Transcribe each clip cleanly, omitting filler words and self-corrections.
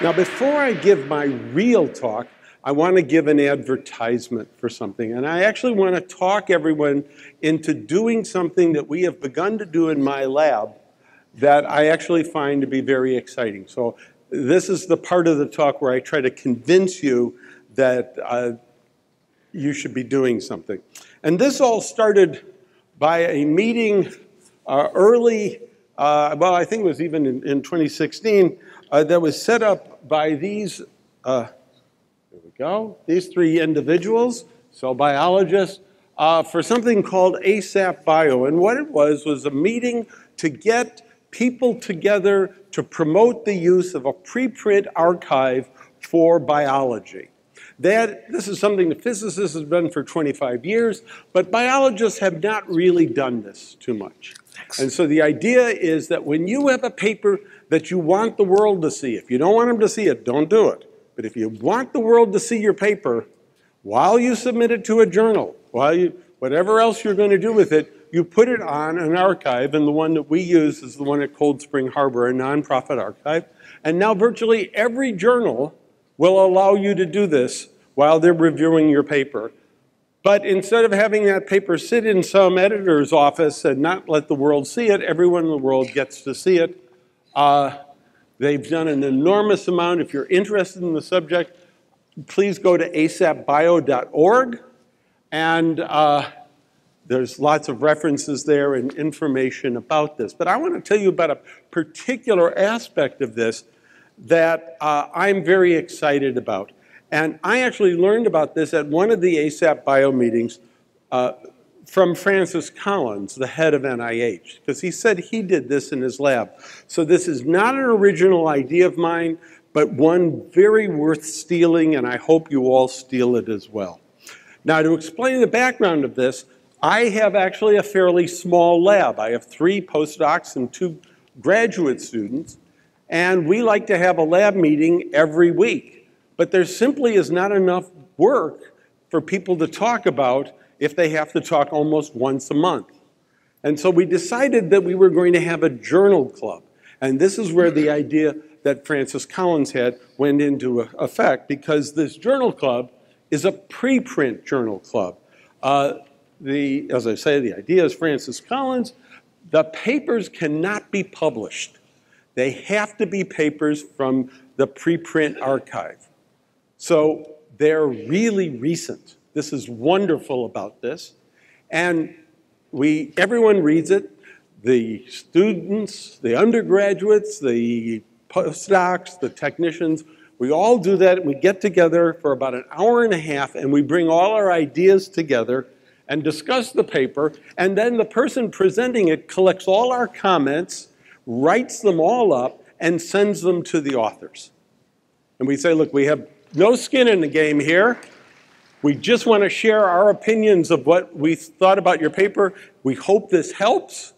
Now, before I give my real talk, I want to give an advertisement for something. And I actually want to talk everyone into doing something that we have begun to do in my lab that I actually find to be very exciting. So this is the part of the talk where I try to convince you that you should be doing something. And this all started by a meeting early, well, I think it was even in 2016, that was set up by these, there we go, these three individuals, so biologists, for something called ASAP Bio. And what it was a meeting to get people together to promote the use of a preprint archive for biology. This is something that physicists have done for 25 years, but biologists have not really done this too much. And so the idea is that when you have a paper that you want the world to see, if you don't want them to see it, don't do it. But if you want the world to see your paper, while you submit it to a journal, whatever else you're going to do with it, you put it on an archive, and the one that we use is the one at Cold Spring Harbor, a nonprofit archive. And now virtually every journal will allow you to do this while they're reviewing your paper. But instead of having that paper sit in some editor's office and not let the world see it, everyone in the world gets to see it. They've done an enormous amount. If you're interested in the subject, please go to asapbio.org. And there's lots of references there and information about this. But I want to tell you about a particular aspect of this that I'm very excited about. And I actually learned about this at one of the ASAP Bio meetings from Francis Collins, the head of NIH, because he said he did this in his lab. So this is not an original idea of mine, but one very worth stealing, and I hope you all steal it as well. Now, to explain the background of this, I have actually a fairly small lab. I have 3 postdocs and 2 graduate students, and we like to have a lab meeting every week. But there simply is not enough work for people to talk about if they have to talk almost once a month. And so we decided that we were going to have a journal club. And this is where the idea that Francis Collins had went into effect, because this journal club is a preprint journal club. As I say, the idea is Francis Collins. The papers cannot be published. They have to be papers from the preprint archive. So they're really recent. This is wonderful about this. And everyone reads it. The students, the undergraduates, the postdocs, the technicians, we all do that. We get together for about an hour and a half, and we bring all our ideas together and discuss the paper. And then the person presenting it collects all our comments, writes them all up, and sends them to the authors. And we say, look, we have no skin in the game here. We just want to share our opinions of what we thought about your paper. We hope this helps.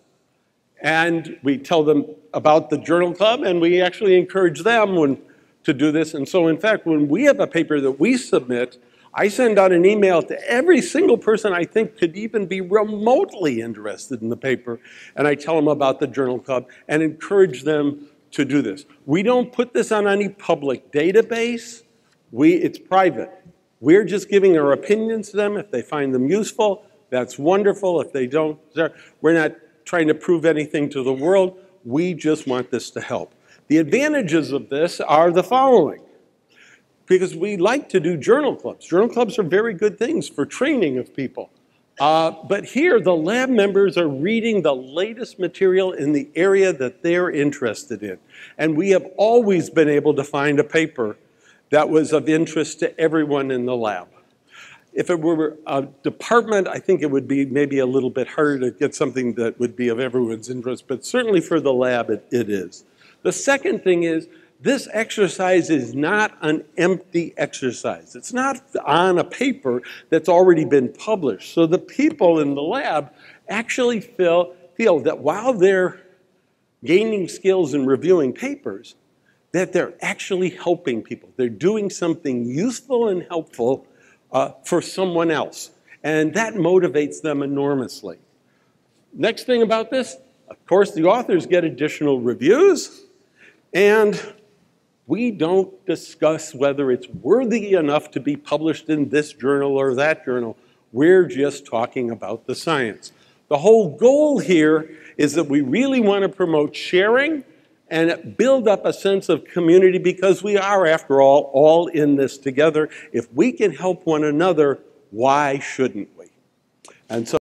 And we tell them about the journal club, and we actually encourage them to do this. And so, in fact, when we have a paper that we submit, I send out an email to every single person I think could even be remotely interested in the paper, and I tell them about the journal club and encourage them to do this. We don't put this on any public database. It's private. We're just giving our opinions to them. If they find them useful, that's wonderful. If they don't, we're not trying to prove anything to the world. We just want this to help. The advantages of this are the following. Because we like to do journal clubs. Journal clubs are very good things for training of people. But here, the lab members are reading the latest material in the area that they're interested in. And we have always been able to find a paper that was of interest to everyone in the lab. If it were a department, I think it would be maybe a little bit harder to get something that would be of everyone's interest, but certainly for the lab, it is. The second thing is, this exercise is not an empty exercise. It's not on a paper that's already been published. So the people in the lab actually feel that while they're gaining skills in reviewing papers, that they're actually helping people. They're doing something useful and helpful for someone else. And that motivates them enormously. Next thing about this, of course, the authors get additional reviews. And We don't discuss whether it's worthy enough to be published in this journal or that journal. We're just talking about the science. The whole goal here is that we really want to promote sharing and build up a sense of community, because we are, after all in this together. If we can help one another, why shouldn't we? And so